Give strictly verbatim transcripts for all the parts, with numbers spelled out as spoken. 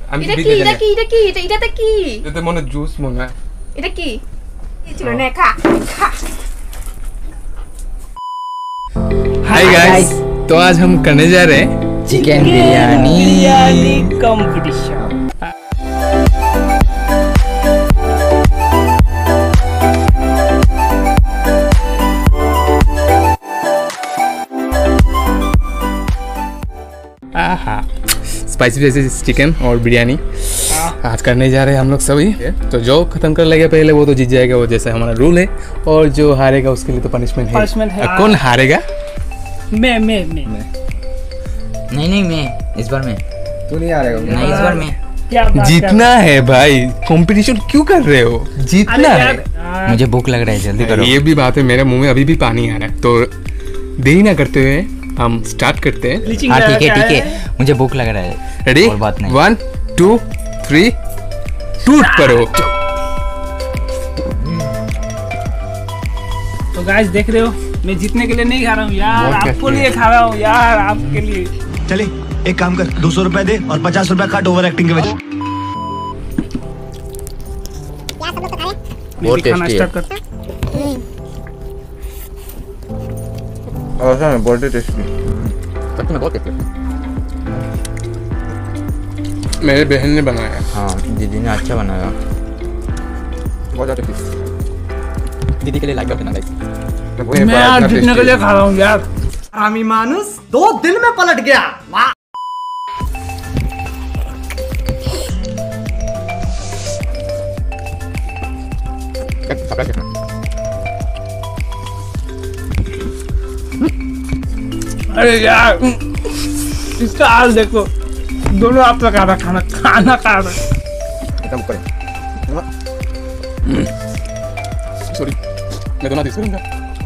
আমি এটা কি বিতে এটা জানি কি এটা কি এটা এটাতে কি এটা মনে জুস মনে হয় এটা কি এই ছিল না খা খা हाय गाइस तो आज हम करने जा रहे हैं chicken biryani biryani competition. Spicy spicy chicken और बिरयानी आज करने जा रहे हैं हम लोग सभी। तो जो खत्म कर लेगा पहले वो तो जीत जाएगा, वो जैसे हमारा रूल है। और जो हारेगा उसके लिए तो पनिशमेंट है। Punishment है। कौन हारेगा? मैं मैं मैं नहीं नहीं मैं इस बार मैं तू नहीं हारेगा। नहीं इस बार मैं क्या बात जीतना है भाई, कंपटीशन क्यों कर रहे हो? जीतना है। मुझे भूख लग रहा है, जल्दी करो। ये भी बात है, मेरे मुंह में अभी भी पानी आ रहा है। तो देरी ना करते हुए हम स्टार्ट करते हैं। हाँ ठीक है ठीक है, मुझे भूख लग रहा है। रेडी? और बात नहीं। वन टू थ्री टूट पड़ो। तो गाइस देख रहे हो, मैं जीतने के लिए नहीं खा रहा हूँ यार, बहुत आपको टेस्टी लिए खा रहा हूँ यार, आपके लिए। चले एक काम कर, दो सौ रुपए दे और पचास रुपए काट ओवर एक्टिंग के वजह। बहुत मैं भी खाना टेस्टी है। स्टार्ट करता हूँ। बहुत टेस्टी। सच में बहुत टेस्टी। मेरे बहन ने बनाया। हाँ दीदी ने अच्छा बनाया। बहुत टेस्टी। दीदी के लिए लाइक कर देना गाइस। मैं यार जीतने के लिए खा रहा हूँ यार। आमी मानुस दो दिन में पलट गया। वाह! अरे यार इसका हाल देखो, दोनों आप खा रहा खाना खाना खा रहा। सॉरी, मैं तो ना दिस करूंगा।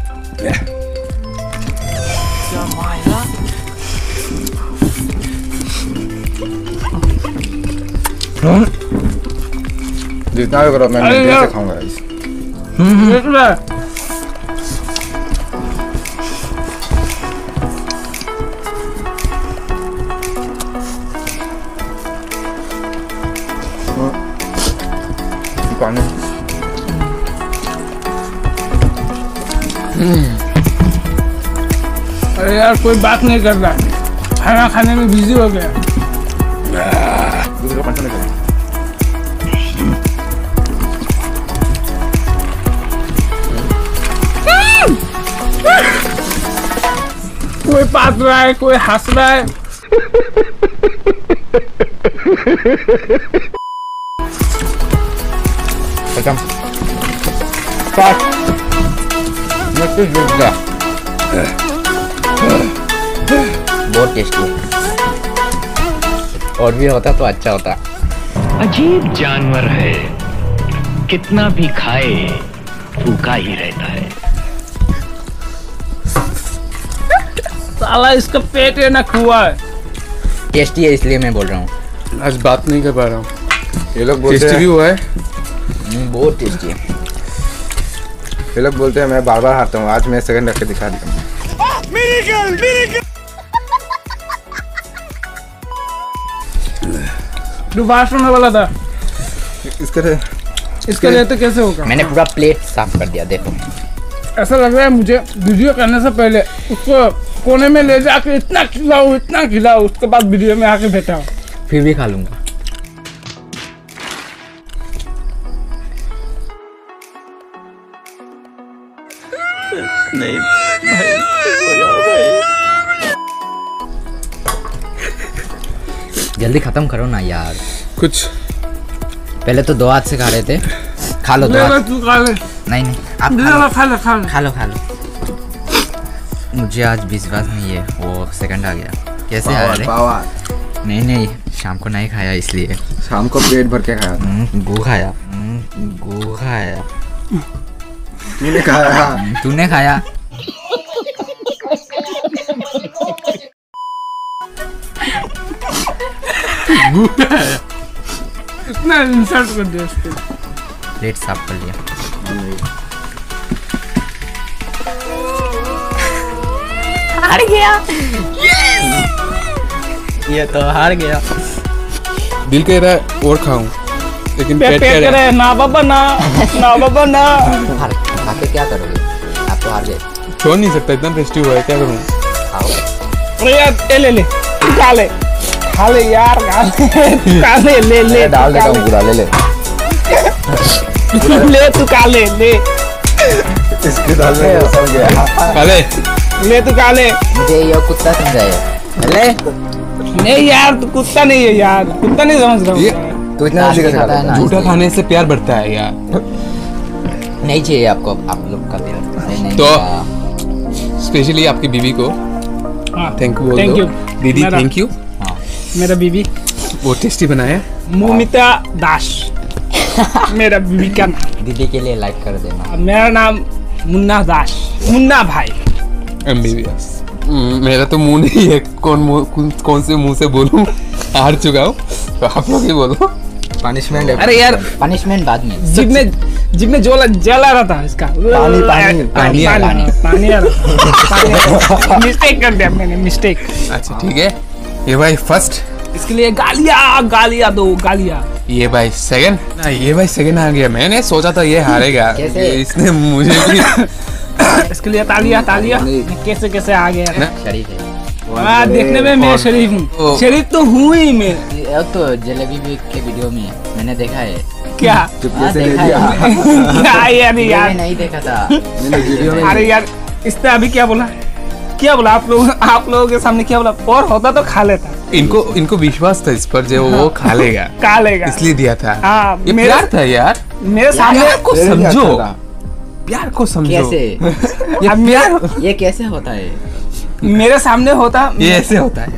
जितना भी करो मैं अरे देर यार। से खाऊंगा इस। देख रहा है? पानी अरे यार कोई बात नहीं कर रहा, खाना खाने में बिजी हो गया। दूसरे का पंचा नहीं करें। कोई पास रहा है, कोई हंस रहा है। खत्म। स्टार्ट। नेक्स्ट जुड़ता। बहुत टेस्टी। और भी होता तो अच्छा होता। अजीब जानवर है, कितना भी खाए भूखा ही रहता है। साला इसका पेट है ना खुआ है। टेस्टी है इसलिए मैं बोल रहा हूँ। आज बात नहीं कर पा रहा हूँ। ये लोग बोलते टेस्टी भी हुआ है। बहुत टेस्टी है। ये लोग बोलते हैं मैं बार बार हारता हूँ, आज मैं सेकंड रख के दिखा दिया। तू फास्ट होने वाला था, इसके लिए इसके लिए तो कैसे होगा? मैंने पूरा प्लेट साफ कर दिया, देखो। ऐसा लग रहा है मुझे वीडियो करने से पहले उसको कोने में ले जाके इतना खिलाओ इतना खिलाओ, उसके बाद वीडियो में आके बैठा हूँ। फिर भी खा लूंगा। नहीं जल्दी खत्म करो ना यार। कुछ पहले तो दो हाथ से खा रहे थे, खा लो दो ले हाथ। ले तू खा ले, नहीं नहीं आप ले खा ले लो खा ले खा ले। खा लो खा लो। मुझे आज विश्वास नहीं है, वो सेकंड आ गया। कैसे आ रहे? नहीं नहीं शाम को नहीं खाया इसलिए। शाम को पेट भर के खाया। हम्म, गो खाया। हम्म, गो खाया। तूने खाया। तूने खाया। इतना इंसल्ट कर दिया उसको। प्लेट साफ कर लिया। हार गया। ये तो हार गया। दिल कह रहा है और खाऊं, लेकिन पेट पेट पेट कह करे रहा है ना बाबा ना ना बाबा ना। हार खा के क्या करोगे? आप तो हार गए। छोड़ नहीं सकता, इतना टेस्टी हुआ है, क्या करूं? खाओ। अरे यार ये ले ले खा ले खा ले यार खा ले खा ले ले ले डाल देता हूँ पूरा, ले ले। ले तू खा ले ले इसके दाल में सब गया। अरे ले तू खा ले। मुझे ये कुत्ता समझाया। ले नहीं यार तू कुत्ता नहीं है यार, कुत्ता नहीं समझ रहा हूँ। तू इतना जल्दी खाता है ना, झूठा खाने से प्यार बढ़ता है यार। नहीं चाहिए आपको आप लोग का प्यार। नहीं, नहीं तो का- स्पेशली आपकी बीवी को हाँ, थैंक यू बोल Thank दो। you। दीदी मेरा- थैंक यू, हाँ। मेरा बीबी वो टेस्टी बनाया। मोमिता दास मेरा बीबी का नाम। दीदी के लिए लाइक कर देना। मेरा नाम मुन्ना दास, मुन्ना भाई। एमबीबीएस। मेरा तो मुंह नहीं है, कौन मुंह कौन, कौन से मुंह से बोलूं, हार चुका हूँ, तो आप लोग ही बोलो। पनिशमेंट है। अरे यार पनिशमेंट बाद में। जिब में जिब में जोला जला रहा था इसका पानी, पानी, पानी पानी, पानी पानी आ रहा था। मिस्टेक कर दिया मैंने, मिस्टेक। अच्छा ठीक है, ये भाई फर्स्ट, इसके लिए गालियां गालियां दो गालियां। ये भाई सेकंड ना, ये भाई सेकंड आ गया। मैंने सोचा था ये हारेगा, कैसे? इसने मुझे भी इसके लिए तालियां तालियां। कैसे कैसे आ गया ना? शरीफ है। हाँ, देखने में मैं और- शरीफ हूँ, ओ। शरीफ तो हूँ ही मैं। ये तो जलेबी भी के वीडियो में मैंने देखा है। क्या हाँ, देखा है। क्या यार वीडियो यार में नहीं देखा था। अरे यार इसने अभी क्या बोला क्या बोला आप लोग आप लोगों के सामने क्या बोला? और होता तो खा लेता, इनको इनको विश्वास था इस पर, जो वो खा लेगा, खा लेगा। इसलिए दिया था। हाँ, ये मेरा- प्यार था यार, मेरे सामने प्यार को समझो, प्यार को समझो। कैसे? ये प्यार ये कैसे होता है? मेरे सामने होता ये ऐसे होता है।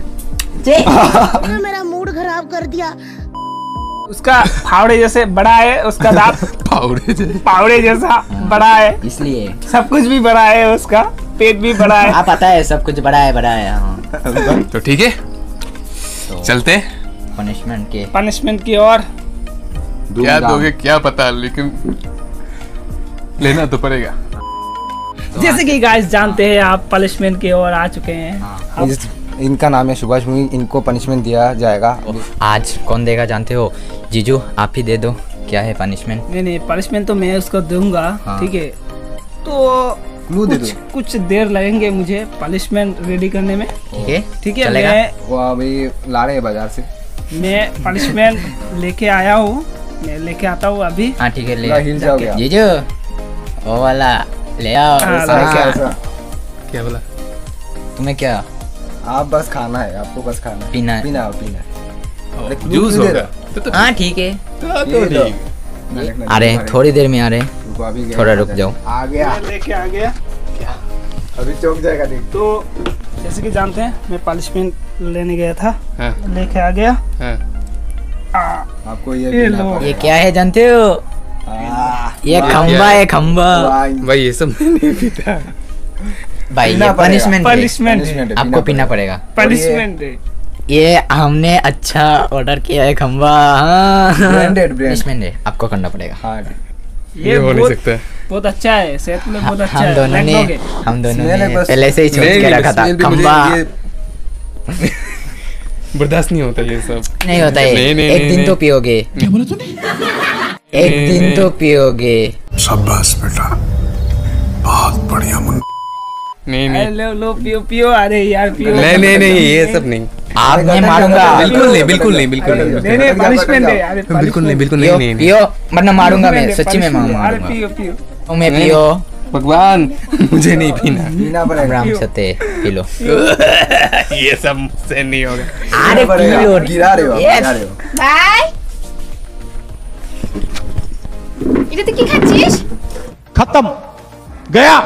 मेरा मूड खराब कर दिया। उसका फावड़े जैसे बड़ा है, उसका दांत पाउडे जैसे। फावड़े जैसा बड़ा है, इसलिए सब कुछ भी बड़ा है, उसका पेट भी बड़ा है। आप पता है सब कुछ बड़ा है बड़ा है। हाँ। तो ठीक है, तो चलते। पनिशमेंट के पनिशमेंट की ओर क्या दोगे क्या पता, लेकिन लेना तो पड़ेगा। जैसे कि गाइस जानते हैं आप, पनिशमेंट की ओर आ चुके हैं। अब इस- इनका नाम है सुभाष मुनि, इनको पनिशमेंट दिया जाएगा। आज कौन देगा जानते हो? जीजू आप ही दे दो। क्या है पनिशमेंट? नहीं नहीं पनिशमेंट तो मैं उसको दूंगा, हाँ। ठीक है। तो क्लू दे कुछ दो। कुछ देर लगेंगे मुझे पनिशमेंट रेडी करने में, ठीक है ठीक है। चलेगा? मैं वो अभी ला रहे हैं बाजार से। मैं पनिशमेंट लेके आया हूँ, मैं लेके आता हूँ अभी। हाँ ठीक है ले पूरा हिल जाओगे आप। जीजू वो वाला ले आओ। हाँ, ऐसा, हाँ। ऐसा, ऐसा। क्या बोला? तुम्हें क्या आप बस खाना है, आपको बस खाना है, पीना है? पीना है, पीना है। अरे क्लू जूस क्यों दे होगा रहा? तो तो हाँ ठीक है। तो ये तो दो। ठीक। मैं देखना अरे चाहता हूँ। थोड़ी देर में आ रहे। रुको, अभी गया। थोड़ा रुक जाओ। आ गया, मैं लेके आ गया। अभी चौक जाएगा देख। तो जैसे कि जानते हैं मैं पनिशमेंट लेने गया था, हाँ, लेके आ गया। हाँ। आ, आपको ये ये पीना लो। पड़ेगा। ये क्या है जानते हो? आ, ये वाह, खंबा क्या है है? खंबा। वाह, भाई ये सब मैं नहीं पीता। भाई पीना ये पड़ेगा। पनिशमेंट है। पनिशमेंट है, punishment है, आपको पीना पड़ेगा। पनिशमेंट है। ये हमने अच्छा ऑर्डर किया है खंबा। हाँ Branded, brand। पनिशमेंट है, आपको करना पड़ेगा। हाँ, ये हो नहीं बहुत सकता। बहुत अच्छा है, सेहत के लिए बहुत अच्छा हम है। दोनों ने लगोगे? हम दोनों Smell है ने बस। पहले से ही सोच नहीं, के नहीं, रखा था smell भी मुझे खंबा। ये बर्दाश्त नहीं होता ये सब। नहीं होता है, नहीं, नहीं, एक नहीं, दिन नहीं। तो पियोगे। क्या बोला तूने? एक नहीं, दिन नहीं। तो पियोगे। शाबाश बेटा, बहुत बढ़िया मुन्ना। नहीं अरे नहीं लो लो पियो पियो, अरे यार पियो। नहीं नहीं नहीं ये सब नहीं, आप मैं मारूंगा। बिल्कुल नहीं, बिल्कुल नहीं, बिल्कुल नहीं, नहीं नहीं पनिशमेंट है, अरे बिल्कुल नहीं, बिल्कुल नहीं, पियो नहीं नहीं। पियो वरना मारूंगा मैं, punishment है, सच्ची में punishment है। अरे मारूंगा। पियो पियो। तुम्हें नहीं। पियो। भगवान मुझे नहीं पीना। पीना पड़ेगा। राम सते पी लो। ये सब मुझसे नहीं होगा। अरे पीना पड़ेगा। पी लो। गिरा रहे हो आप, Yes. गिरा रहे हो। ভাই এটাতে কি খাচ্ছিস? खत्म गया।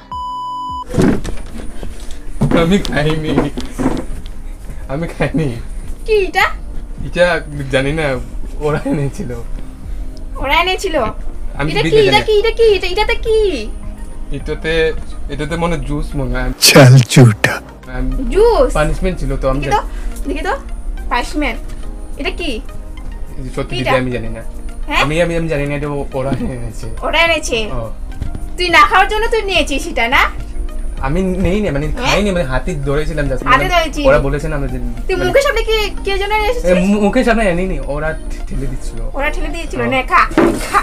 আমি খাইনি, আমি খাইনি। কি এটা? এটা জানি না, ওরা এনেছিল। ওরা এনেছিল। আমি এটা ঠিক কি? জানি এটা না। কি? এটা কি? এটা এটাতে কি? এটাতে এটাতে মনে জুস মনে হয়। चल झूठा। জুস। পানিশমেন্ট ছিল তো আমি দেখি তো, দেখি তো। পানিশমেন্ট। এটা কি? জানি- সত্যি কিটা? দিদি আমি জানি না। হ্যাঁ? আমি আমি আমি জানি না, এটা ও- ওরা এনেছে। ওরা এনেছে। ও তুই না খাওয়ার জন্য তুই নিয়েছিস এটা না? আমি নেই না মানে খাই নি মানে হাতে ধরেছিলাম জাস্ট হাতে ধরেছি। ওরা বলেছে না আমরা যে তুই মুখের সামনে কি কে যেন এ, এসেছিস? মু- মুখের সামনে আনি নি ওরা ঠেলে দিচ্ছিল ওরা ঠেলে দিয়েছিল নে খা খা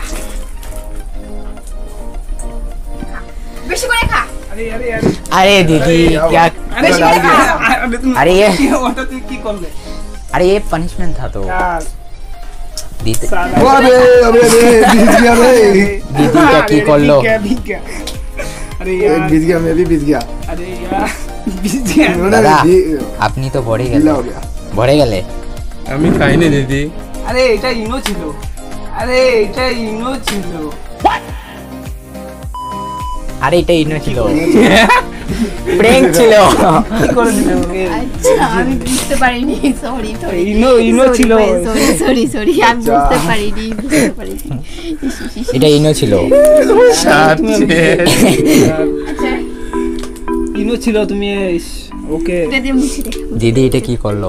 বেশি করে খা अरे अरे अरे अरे दीदी क्या বেশি করে খা अरे तुम अरे ये ওটা তুই কি করলে अरे ये पनिशमेंट था तो यार दीदी साला अबे अबे अबे बीत गया रे दीदी क्या की कर लो क्या भी क्या अरे एक यार बीत गया मैं भी बीत गया अरे यार बीत गया उन्होंने दादा भी- আপনি তো ভরে गीला গেলে हो गया ভরে গেলে আমি খাইনি দিদি আরে এটা ইনো ছিল আরে এটা ইনো ছিল আরে এটা ইনো ছিল প্র্যাঙ্ক ছিল কি করে দিলে ওকে আচ্ছা আমি বুঝতে পারিনি সরি সরি ইনো ইনো ছিল সরি সরি সরি আমি বুঝতে পারিনি বুঝতে পারিনি এটা ইনো ছিল সাথে আচ্ছা ইনো ছিল তুমি ইস, ওকে এটা দিয়ে মুছে দে দিদি এটা কি করলো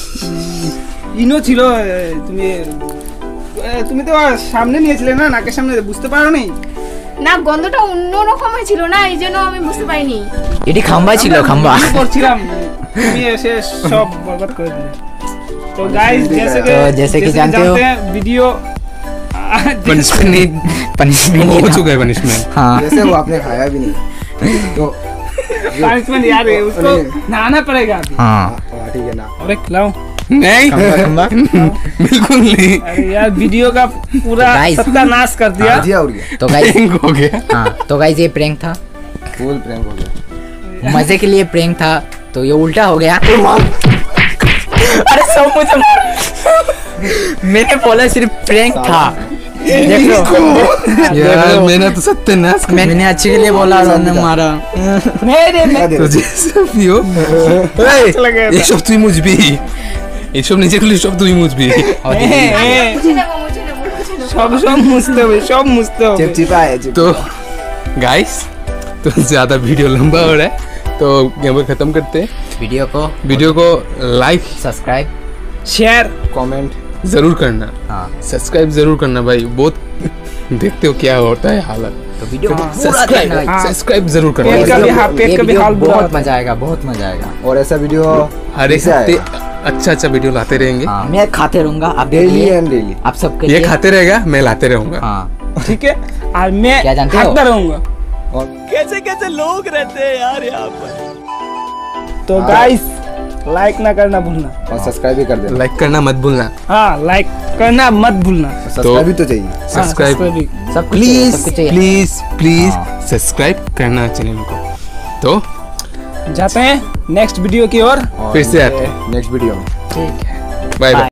ইনো ছিল এ, তুমি এ, তুমি তো আর সামনে নিয়েছিলে না নাকের সামনে বুঝতে পারো নি না গন্ধটা অন্যরকম ছিল না এই জন্য আমি বুঝতে পারিনি এটি খাম্বা ছিল খাম্বা কি করছিলাম তুমি এসে সব বরবাদ করে দিলে তো गाइस जैसे कि तो जैसे कि जानते हो- हैं वीडियो पनिशमेंट नहीं पनिशमेंट हो चुका है पनिशमेंट हाँ जैसे वो आपने खाया भी नहीं तो पनिशमेंट यार है, उसको नहाना पड़ेगा अभी हाँ हाँ ठीक है ना अरे खिलाओ नहीं खम्बा खम्बा बिल्कुल नहीं अरे यार वीडियो का पूरा Guys. सत्यानाश कर दिया भजिया उड़ गया तो गाइस Prank हो गया हाँ तो गाइस ये प्रैंक था फुल प्रैंक हो गया मजे के लिए प्रैंक था तो ये उल्टा हो गया अरे सब मुझे मैंने बोला सिर्फ प्रैंक था देखो यार मैंने तो सत्यानाश कर मैंने अच्छे के लिए बोला उन्होंने मारा मेरे में तो जैसे भी हो ये सब তুই মুছবি এইসব নিজে করলে সব তুই মুছবি এ, এ, মুছে নেবো মুছে নেবো মুছে নেবো সব সব মুছতে হবে সব মুছতে হবে चिपचिपा है चिप तो गाइस तो ज्यादा वीडियो लंबा हो रहा है तो यहाँ पर खत्म करते हैं वीडियो को वीडियो को लाइक सब्सक्राइब शेयर कमेंट जरूर करना हाँ सब्सक्राइब जरूर करना भाई बहुत देखते हो क्या होता है हालत तो वीडियो को पूरा सब्सक्राइब देखना। सब्सक्राइब जरूर पेट का करना भी हाँ, पेट ये का भी वीडियो हाल बुरा बहुत होता है। मजा आएगा बहुत मजा आएगा और ऐसा वीडियो हर एक कैसे हफ्ते आएगा? अच्छा अच्छा वीडियो लाते रहेंगे हाँ मैं खाते रहूंगा आप डेली देखिए, एंड डेली आप सबके ये लिए खाते रहेगा मैं लाते रहूंगा हाँ ठीक है और मैं क्या जानते हो? हकदा रहूंगा और तो गाइस लाइक ना करना भूलना और सब्सक्राइब भी कर देना लाइक करना मत भूलना हाँ लाइक करना मत भूलना सब्सक्राइब भी तो चाहिए हाँ, सब्सक्राइब subscribe भी। सब कुछ प्लीज सब कुछ चाहिए। प्लीज प्लीज हाँ। सब्सक्राइब करना चैनल को तो जाते हैं नेक्स्ट वीडियो की ओर और फिर से आते हैं। नेक्स्ट वीडियो में बाय बाय